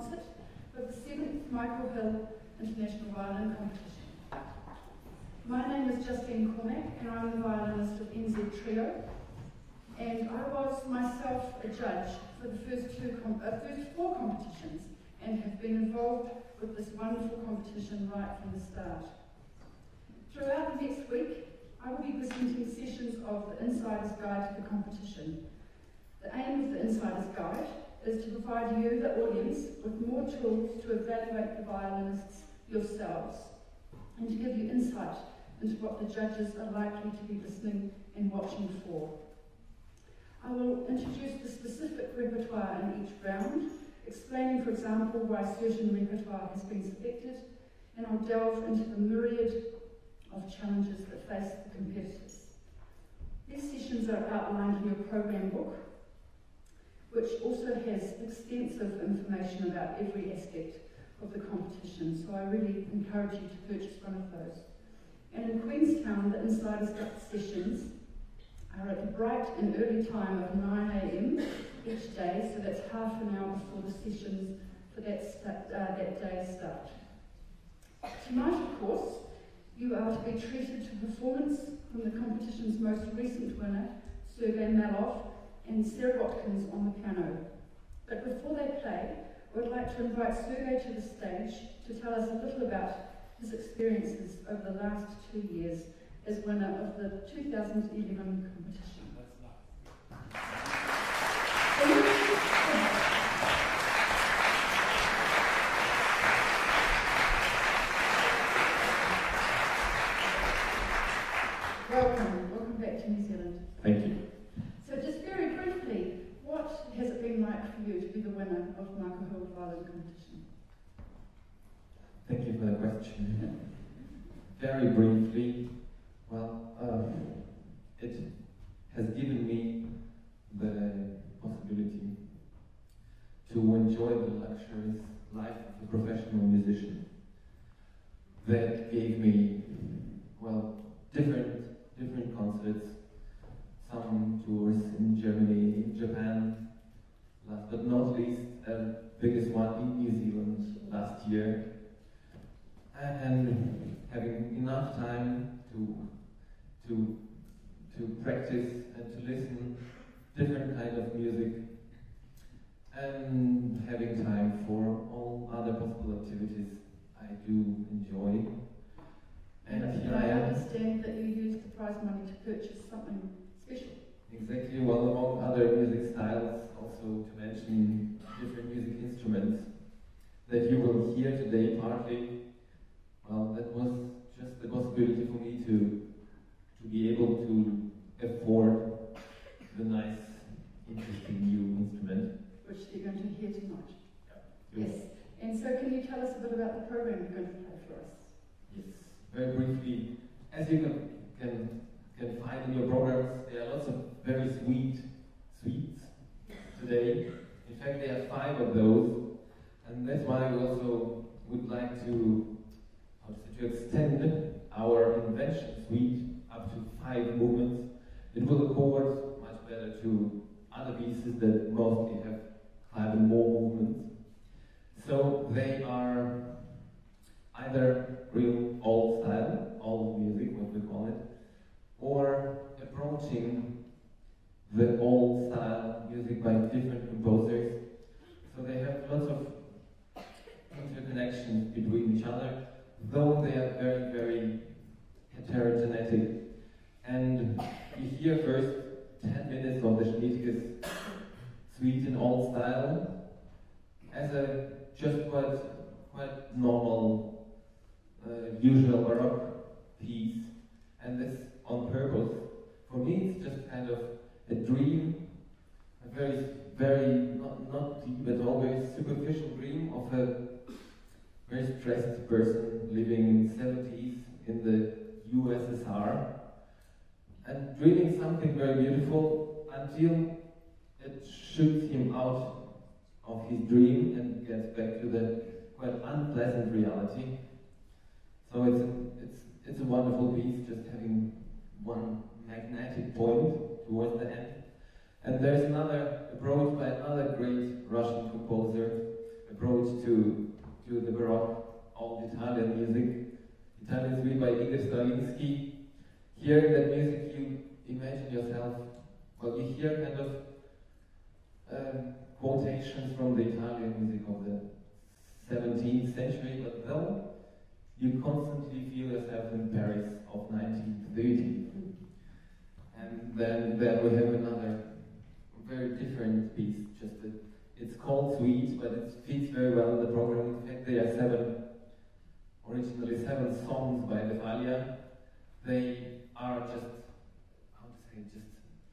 concert for the 7th Michael Hill International Violin Competition. My name is Justine Cormack and I'm the violinist of NZ Trio, and I was myself a judge for the first four competitions and have been involved with this wonderful competition right from the start. Throughout the next week, I will be presenting sessions of the Insider's Guide to the competition. The aim of the Insider's Guide is to provide you, the audience, with more tools to evaluate the violinists yourselves and to give you insight into what the judges are likely to be listening and watching for. I will introduce the specific repertoire in each round, explaining, for example, why certain repertoire has been selected, and I'll delve into the myriad of challenges that face the competitors. These sessions are outlined in your program book, which also has extensive information about every aspect of the competition, so I really encourage you to purchase one of those. And in Queenstown, the Insider's Guide sessions are at the bright and early time of 9 AM each day, so that's half an hour before the sessions for that day's start. Tonight, of course, you are to be treated to performance from the competition's most recent winner, Sergei Malov, and Sarah Watkins on the piano. But before they play, I would like to invite Sergei to the stage to tell us a little about his experiences over the last 2 years as winner of the 2011 competition. Welcome back to New Zealand. Thank you. So just very briefly, what has it been like for you to be the winner of Michael Hill Violin Competition? Thank you for the question. Very briefly, well, it has given me the possibility to enjoy the luxurious life of a professional musician. That gave me, well, different concerts, some tours in Germany, in Japan, last but not least, biggest one in New Zealand last year, and having enough time to practice and to listen different kind of music, and having time for all other possible activities I do enjoy. And here I understand that you use the prize money to purchase something special. Exactly, well, among other music styles, also to mention different music instruments that you will hear today partly. Well, that was just the possibility for me to be able to afford the nice, interesting new instrument. Which you're going to hear tonight. Yeah. Yes. And so can you tell us a bit about the program you're going to play for us? Yes, very briefly. As you can find in your programs, there are lots of very sweet suites today. In fact, there are 5 of those, and that's why we also would like to extend our invention suite up to 5 movements. It will accord much better to other pieces that mostly have 5 and more movements. So they are either real old style, old music, what we call it, or approaching the old style music by different composers. So they have lots of interconnections between each other, though they are very, very heterogeneous. And you hear first 10 minutes of the Schnittke's suite in old style as a just quite normal, usual Baroque piece, and this on purpose. For me, it's just kind of a dream, a very not deep at all, very superficial dream of a very stressed person living in the 70s in the USSR, and dreaming something very beautiful until it shoots him out of his dream and gets back to the quite unpleasant reality. So it's a wonderful piece, just having one magnetic point towards the end. And there's another approach by another great Russian composer, a approach to the Baroque of Italian music. Italian is by Igor Stravinsky. Hearing that music, you imagine yourself, well, you hear kind of quotations from the Italian music of the 17th century, but though you constantly feel yourself in Paris of 1930. And then we have another very different piece, just that it's called Suite, but it fits very well in the program. In fact, there are originally seven songs by the Valia. They are just, how to say, just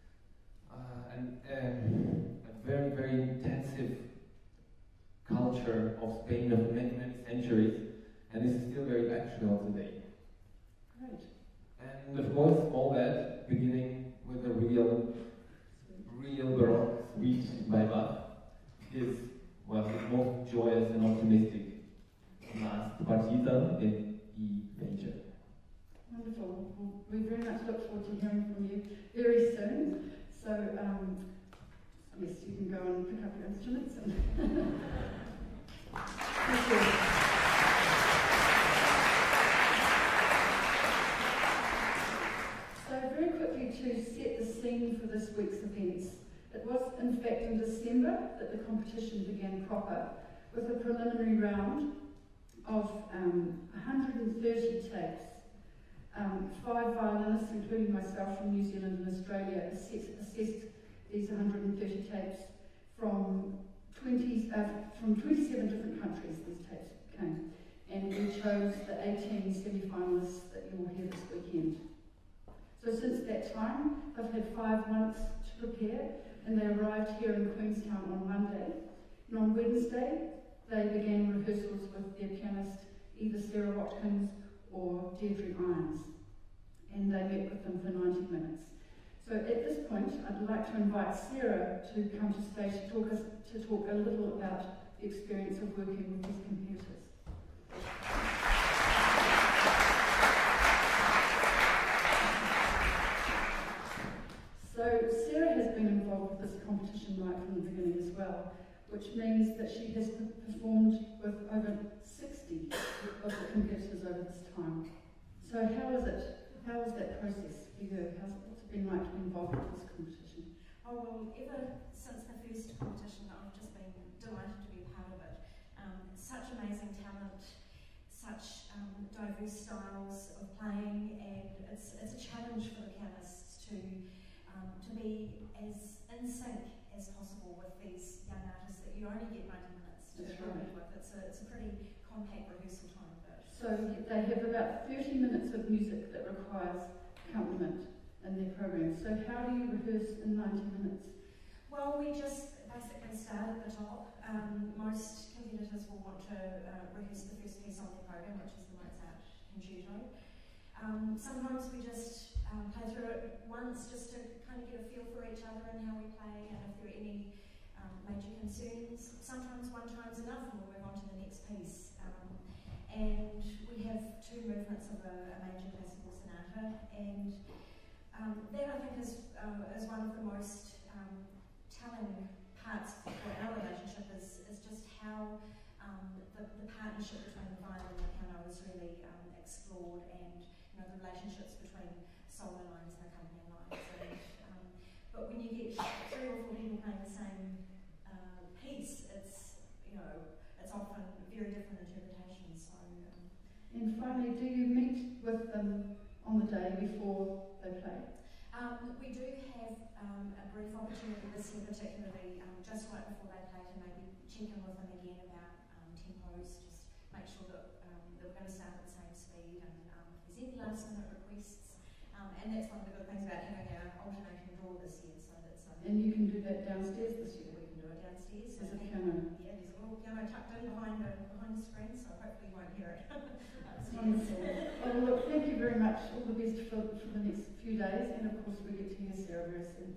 a very, very intensive culture of Spain of many, many centuries, and this is still very actual today. Great. And of course, all that beginning with a real Baroque suite by Bach is, well, the most joyous and optimistic last partita in E major. Wonderful. Well, we very much look forward to hearing from you very soon. So, yes, you can go and pick up your instruments. And thank you. So, very quickly to set the scene for this week's events. It was, in fact, in December that the competition began proper, with a preliminary round of 130 tapes. 5 violinists, including myself from New Zealand and Australia, assessed these 130 tapes from 27 different countries. These tapes came, and we chose the 18 semi-finalists that you will hear this weekend. So since that time, they've had 5 months to prepare, and they arrived here in Queenstown on Monday. And on Wednesday, they began rehearsals with their pianist, either Sarah Watkins or Deirdre Irons, and they met with them for 90 minutes. So at this point, I'd like to invite Sarah to come to stage to talk a little about the experience of working with these computers. So Sarah has been involved with this competition right from the beginning as well, which means that she has performed with over 60 of the competitors over this time. So how is it? How was that process for you? What's it been like to be involved with this competition? Oh, well, ever since the first competition, I've just been delighted to be a part of it. Such amazing talent, such diverse styles of playing, and it's a challenge for the pianists to be as in sync as possible with these young artists that you only get 90 minutes to work with. It's a pretty compact rehearsal time. So they have about 30 minutes of music that requires accompaniment in their program. So how do you rehearse in 90 minutes? Well, we just basically start at the top. Most competitors will want to rehearse the first piece on their program, which is the Mozart Concerto. Sometimes we just play through it once just to kind of get a feel for each other and how we play, and if there are any major concerns. Sometimes one time's enough and we'll move on to the next piece. And we have 2 movements of a major classical sonata, and that I think is one of the most telling parts for our relationship is just how the partnership between the violin and the piano is really explored, and the relationships between solo lines and accompanying lines. And, but when you get 3 or 4 people playing the same piece, it's often very different interpretations. So. And finally, do you meet with them on the day before they play? We do have a brief opportunity this year, particularly just right before they play, to maybe check in with them again about tempos, just make sure that we're going to start at the same speed, and if there's any last minute requests. And that's one of the good things about having our alternating draw this year. So that's and you can do that downstairs this year? We can do it downstairs. There's a piano. Yeah, there's a little piano tucked in behind the screen, so hopefully you won't hear it. Wonderful. Well, look, thank you very much. All the best for the next few days, and of course we get to hear Sarah very soon.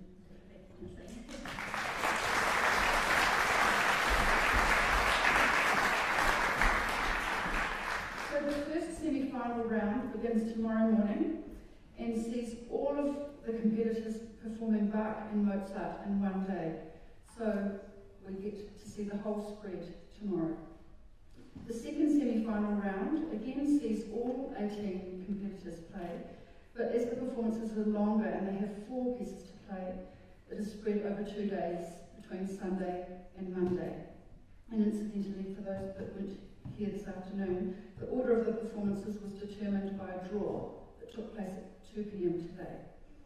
So the first semi-final round begins tomorrow morning and sees all of the competitors performing Bach and Mozart in one day. So we get to see the whole spread tomorrow. The second semi-final round again sees all 18 competitors play, but as the performances are longer and they have 4 pieces to play, it is spread over 2 days between Sunday and Monday. And incidentally, for those that weren't here this afternoon, the order of the performances was determined by a draw that took place at 2 p.m. today.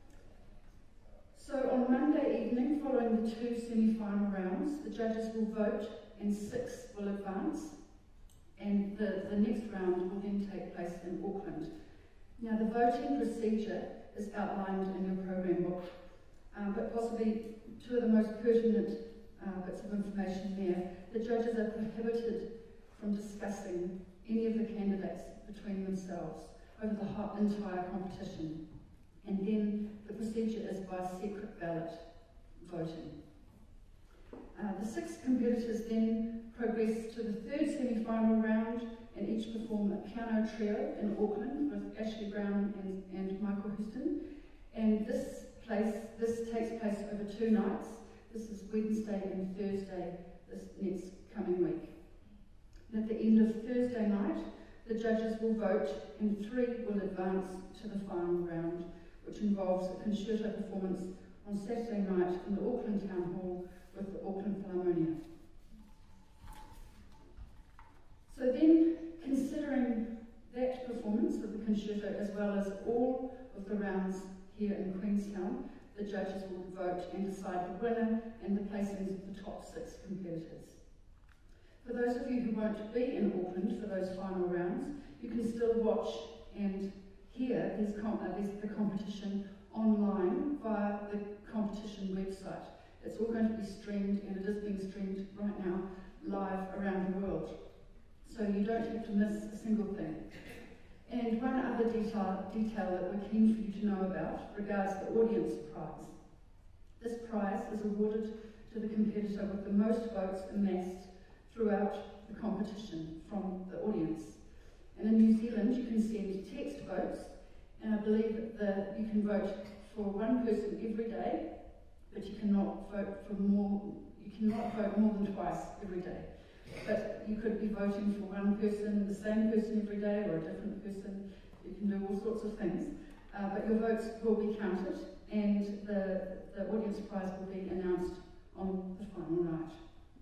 So on Monday evening, following the 2 semi-final rounds, the judges will vote and 6 will advance, and the next round will then take place in Auckland. Now the voting procedure is outlined in your program book, but possibly 2 of the most pertinent bits of information there. The judges are prohibited from discussing any of the candidates between themselves over the entire competition. And then the procedure is by secret ballot voting. The 6 competitors then progress to the 3rd semi-final round and each perform a piano trio in Auckland with Ashley Brown and Michael Houston. And this takes place over 2 nights. This is Wednesday and Thursday this next coming week. And at the end of Thursday night, the judges will vote and 3 will advance to the final round, which involves a concerto performance on Saturday night in the Auckland Town Hall with the Auckland Philharmonia. So then, considering that performance of the concerto as well as all of the rounds here in Queenstown, the judges will vote and decide the winner and the placings of the top 6 competitors. For those of you who won't be in Auckland for those final rounds, you can still watch and hear the competition online via the competition website. It's all going to be streamed, and it is being streamed right now live around the world. So you don't have to miss a single thing. And one other detail that we're keen for you to know about regards the audience prize. This prize is awarded to the competitor with the most votes amassed throughout the competition from the audience. And in New Zealand, you can send text votes, and I believe that you can vote for 1 person every day, but you cannot vote more than twice every day. But you could be voting for 1 person, the same person every day, or a different person. You can do all sorts of things. But your votes will be counted, and the audience prize will be announced on the final night.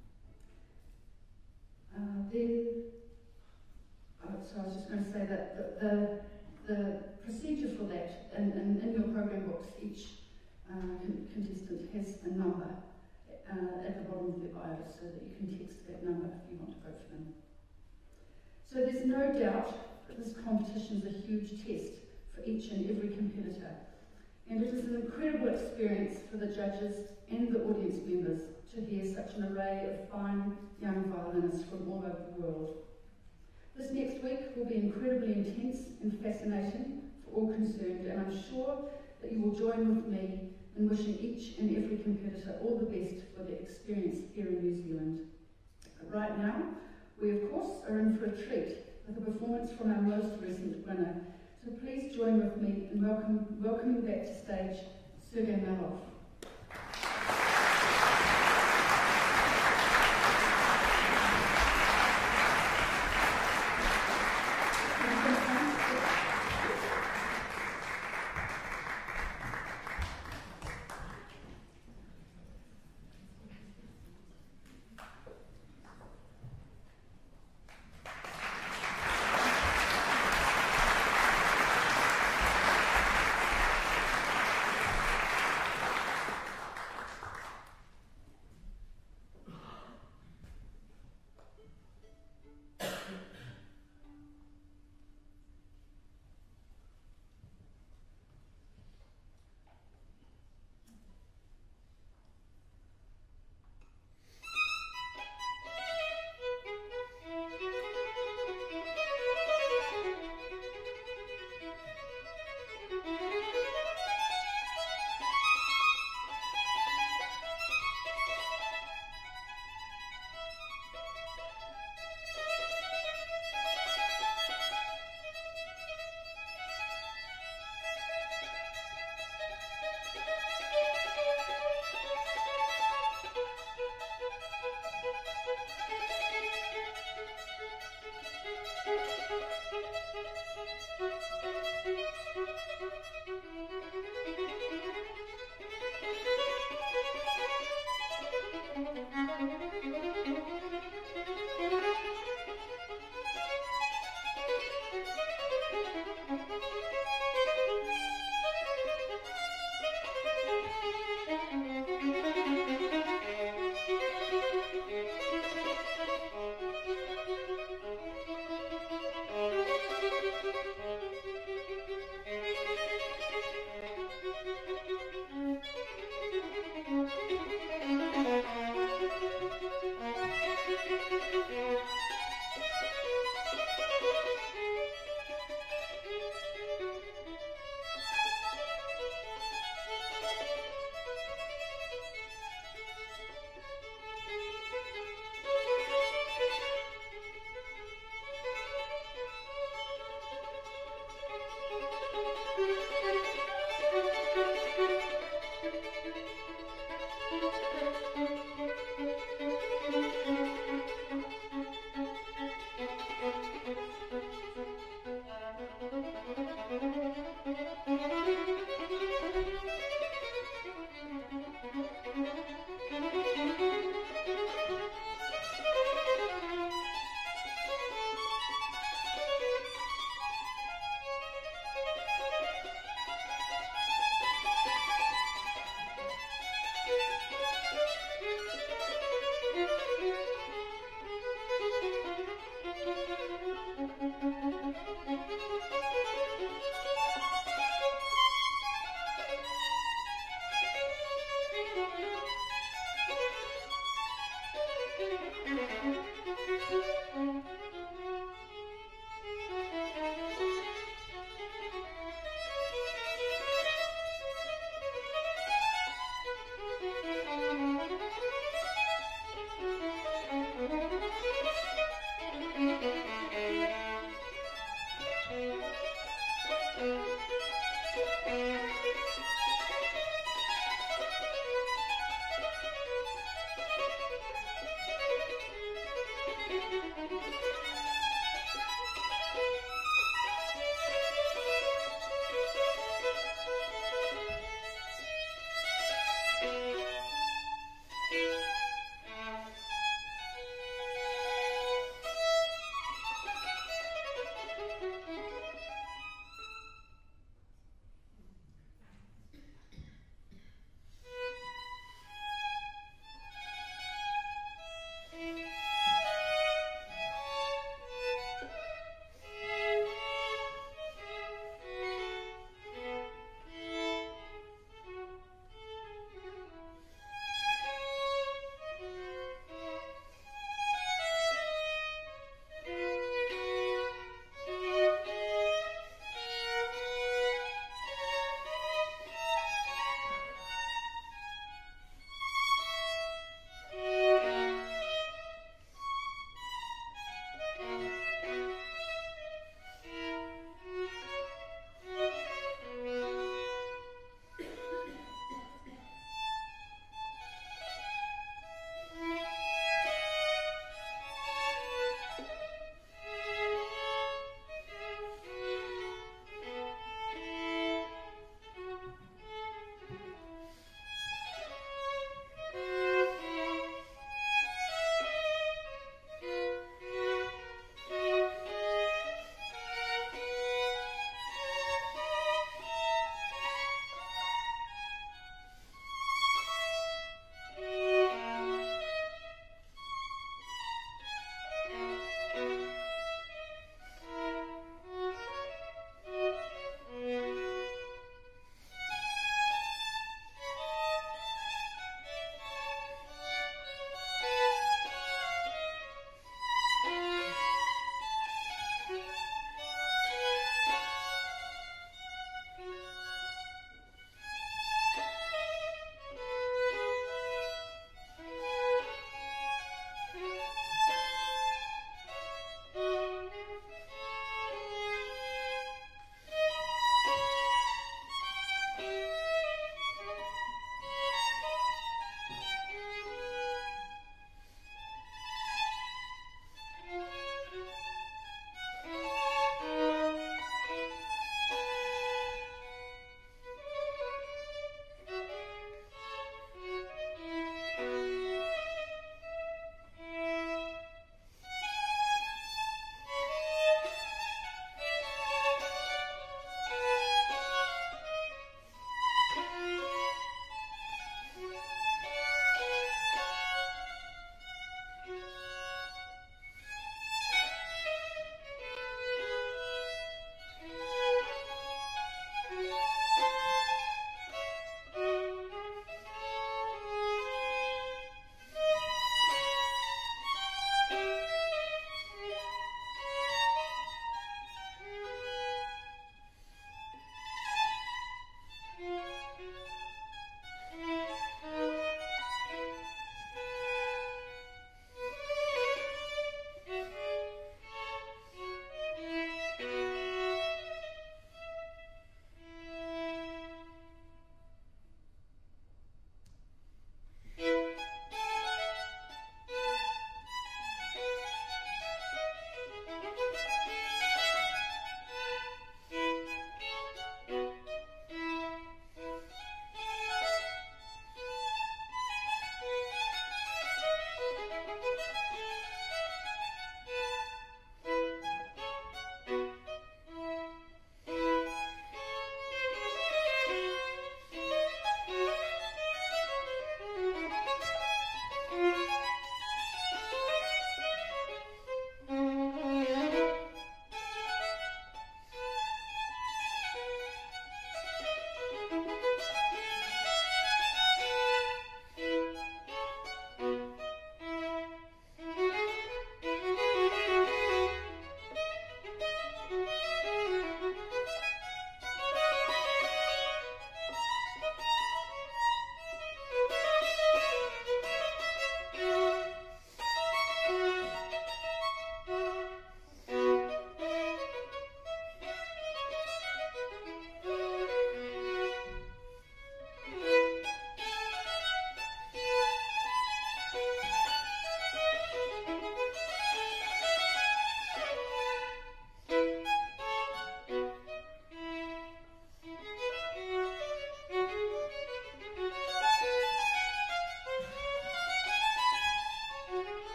So I was just going to say that the procedure for that, and in your program books, each contestant has a number at the bottom of their bio so that you can text that number if you want to vote for them. So there's no doubt that this competition is a huge test for each and every competitor, and it is an incredible experience for the judges and the audience members to hear such an array of fine young violinists from all over the world. This next week will be incredibly intense and fascinating for all concerned, and I'm sure that you will join with me in wishing each and every competitor all the best for their experience here in New Zealand. But right now, we of course are in for a treat with a performance from our most recent winner. So please join with me in welcoming back to stage Sergei Malov.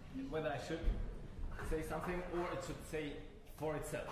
whether I should say something or it should say for itself.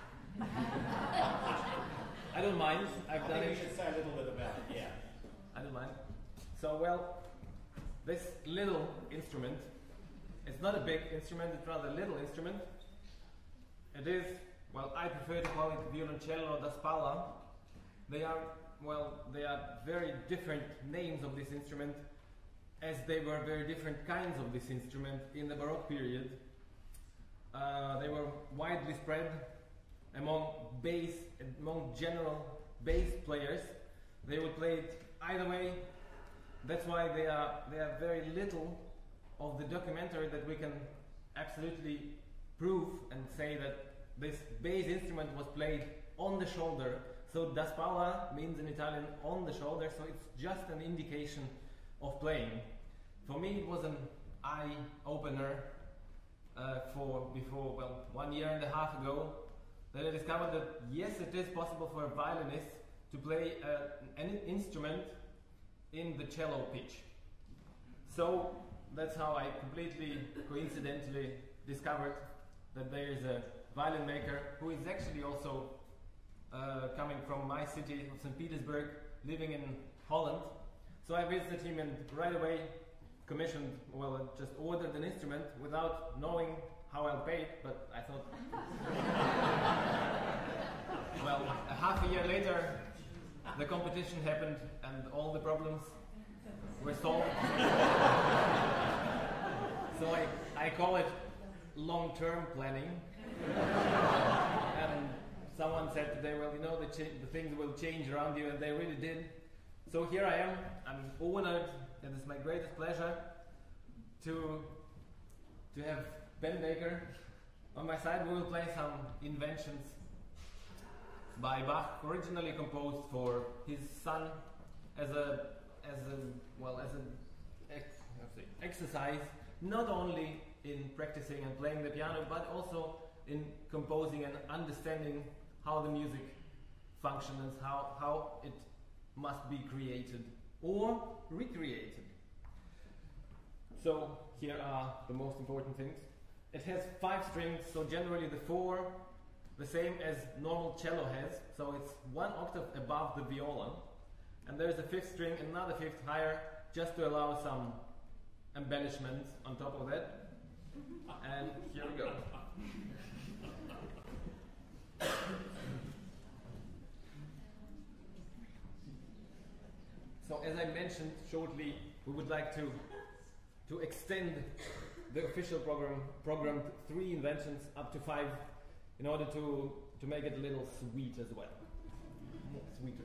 I don't mind. I've done it. You should say a little bit about it. Yeah. I don't mind. So, well, this little instrument, it's not a big instrument, it's rather a little instrument. It is, well, I prefer to call it violoncello da spalla. They are very different names of this instrument, as they were very different kinds of this instrument in the Baroque period. They were widely spread among general bass players. They would play it either way. That's why they are very little of the documentary that we can absolutely prove and say that this bass instrument was played on the shoulder. So da spalla means in Italian on the shoulder, so it's just an indication of playing. For me it was an eye-opener before 1.5 years ago, that I discovered that yes, it is possible for a violinist to play an instrument in the cello pitch. So that's how I completely coincidentally discovered that there is a violin maker who is actually also coming from my city of St. Petersburg, living in Holland. So I visited him and right away commissioned, just ordered an instrument without knowing how I'll pay it, but I thought, a half a year later, the competition happened and all the problems were solved. So I call it long-term planning. And someone said today, the things will change around you, and they really did. So here I am. I'm honored, and it's my greatest pleasure to have Ben Baker on my side. We will play some inventions by Bach, originally composed for his son as an exercise, not only in practicing and playing the piano, but also in composing and understanding how the music functions, how it must be created or recreated. So here are the most important things. It has 5 strings, so generally the 4, the same as normal cello has, so it's 1 octave above the viola, and there's a 5th string, another 5th higher, just to allow some embellishments on top of that. And here we go. So as I mentioned shortly, we would like to extend the official program 3 inventions up to 5 in order to make it a little sweet as well. More sweeter.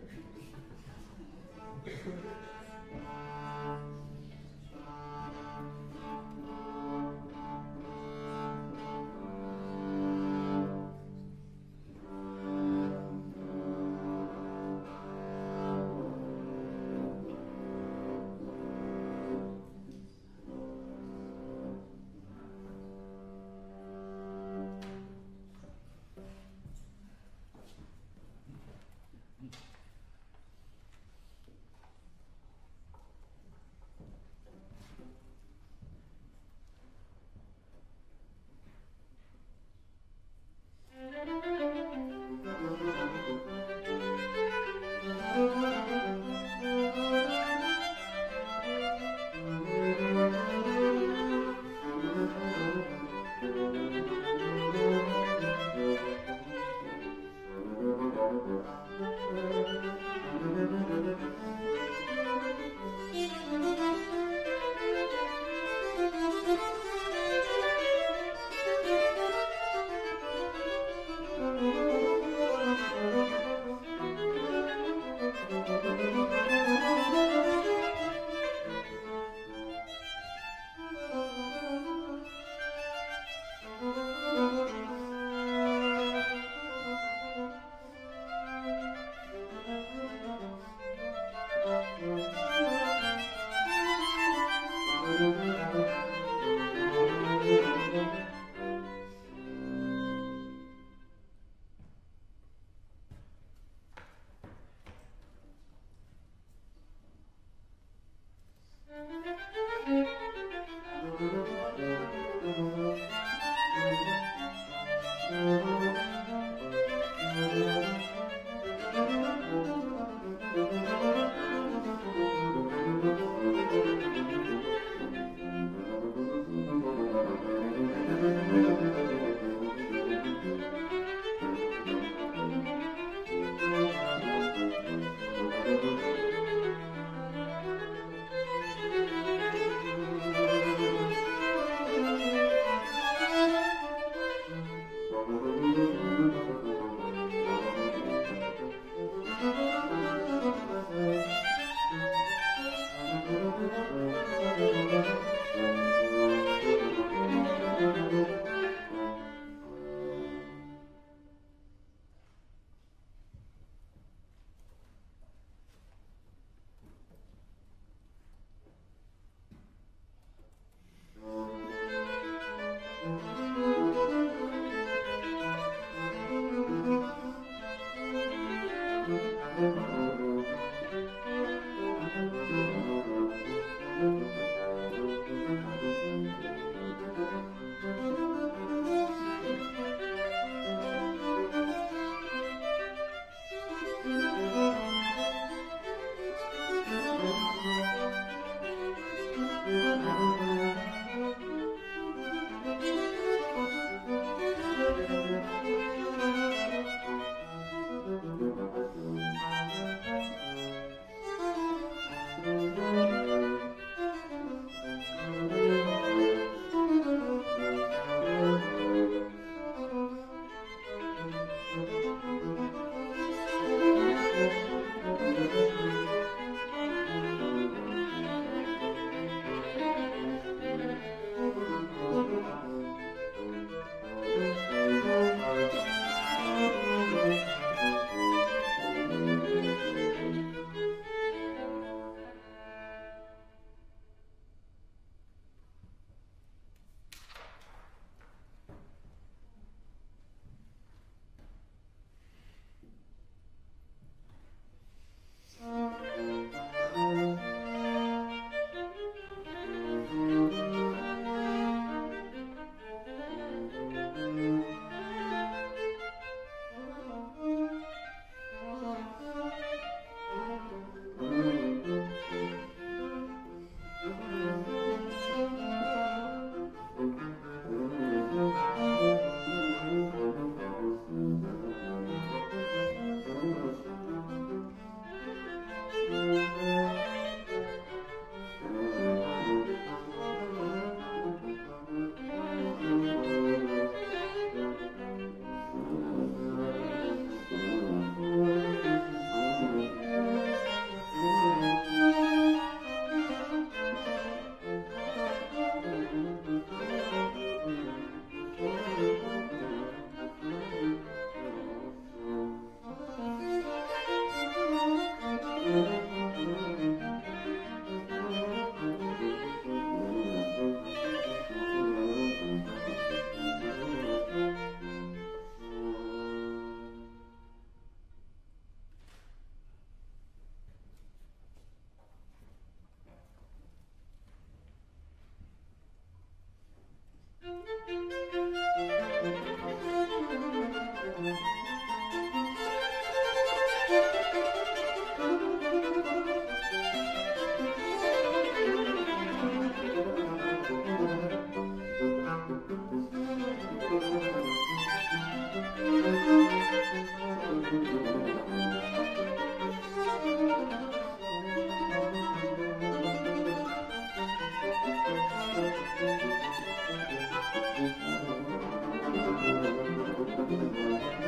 Thank you.